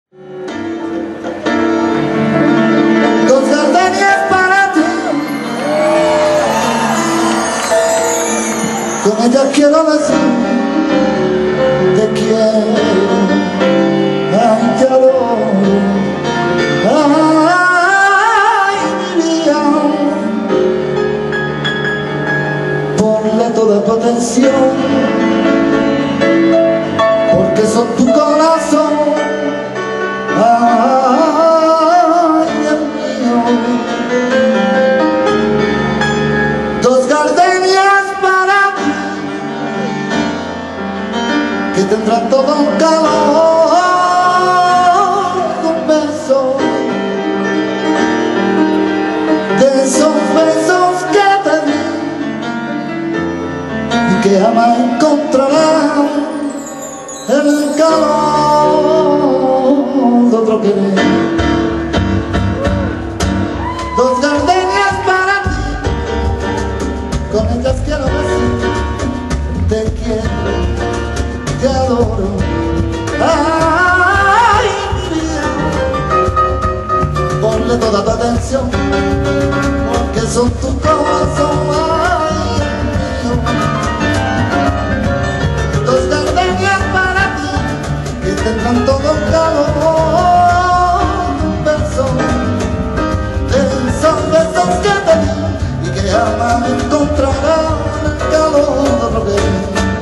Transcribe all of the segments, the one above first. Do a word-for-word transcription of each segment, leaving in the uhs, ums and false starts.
Dos gardenias para ti, con ellas quiero decir te quiero, ay te adoro, ay mi vida, ponle toda tu atención, porque son tu corazón, ay el mío. Dos gardenias para ti, que tendrán todo un calor, un beso, de esos besos que te di y que jamás encontrarán el calor de otro querer. Dos gardenias para ti, con ellas quiero decir te quiero, te adoro, ay mi vida, ponle toda tu atención, porque son tu corazón, ay el mío. Dos gardenias para ti, que tendrán todo el calor, un beso, de esos besos que te di y que jamás encontrarán el calor de otro querer.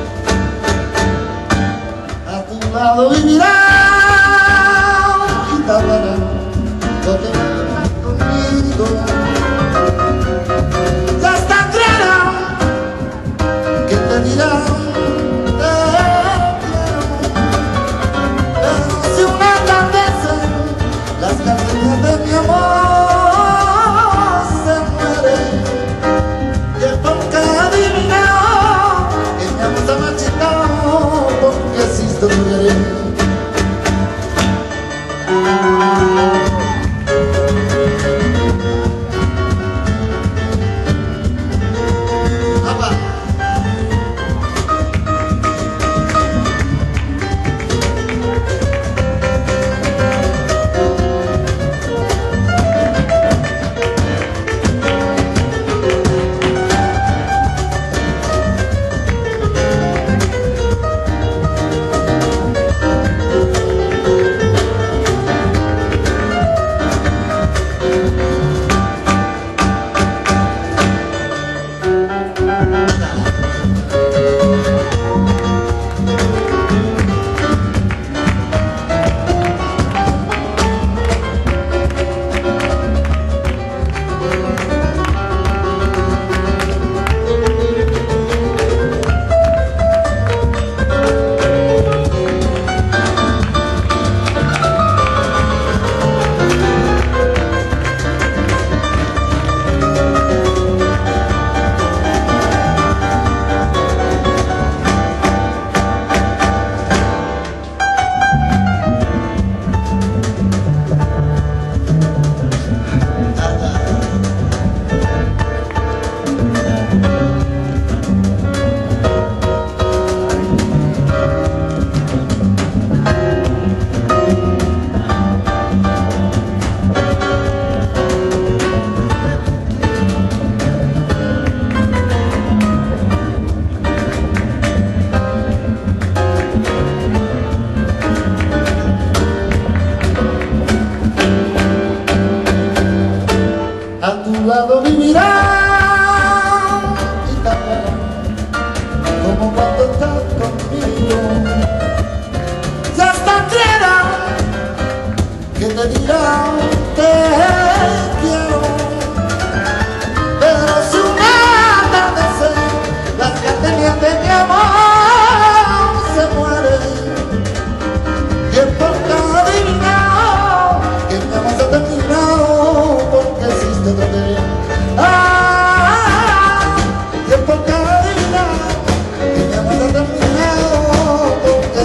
Vivirán y te hablarán lo que vivirán conmigo. Ya hasta creerán que te dirán te quiero, pero si una atardece las gardenias de mi amor se mueren, y es porque adivinado que mi amor se ha marchitado, porque existe tu querer. Vivirán y te hablarán como cuando estás conmigo. Ya hasta creerán que te dirán te quiero, pero si una atardecer las gardenias de mi amor se mueren, y es porque adivinado que mi amor se ha terminado, porque existe otro querer. Ah, y es porque adivinado que mi amor se ha terminado, porque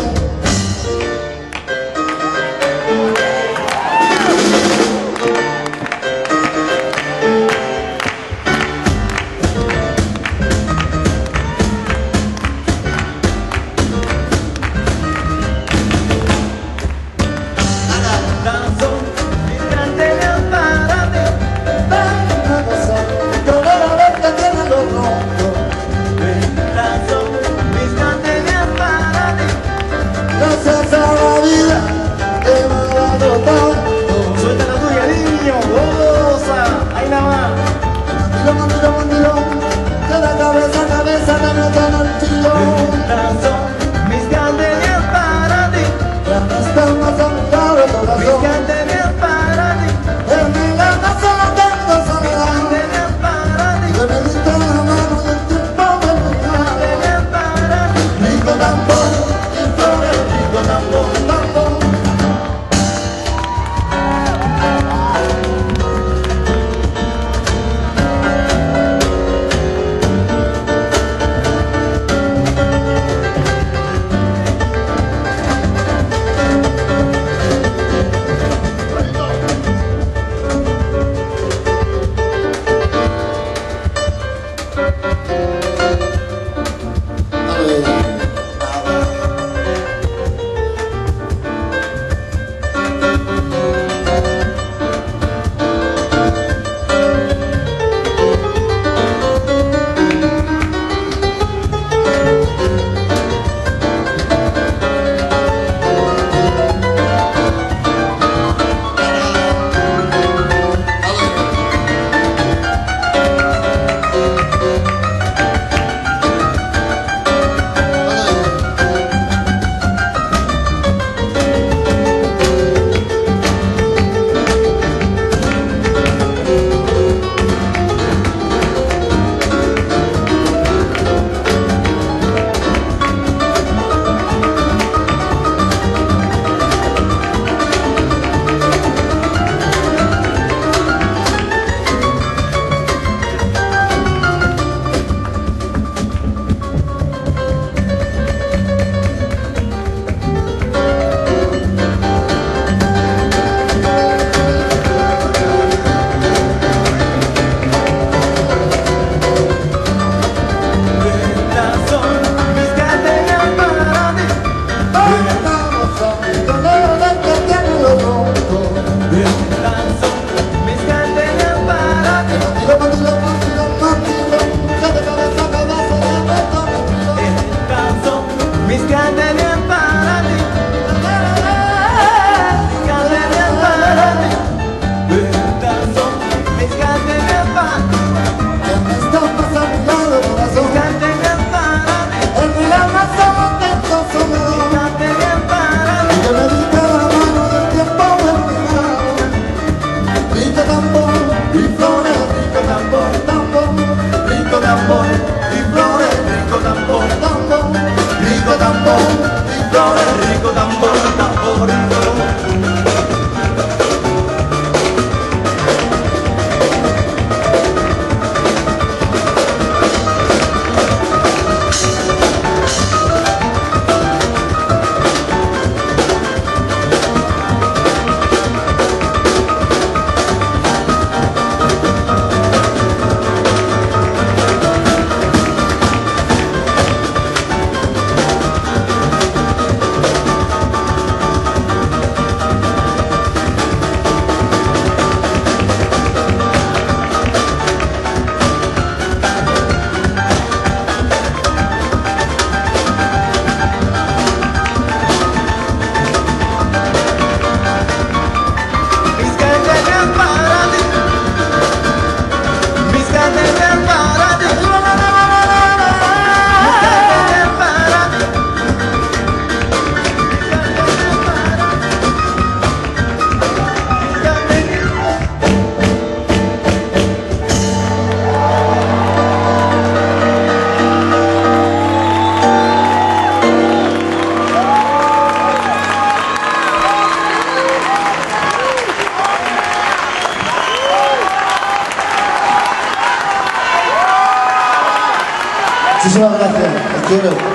Muchísimas gracias, te quiero.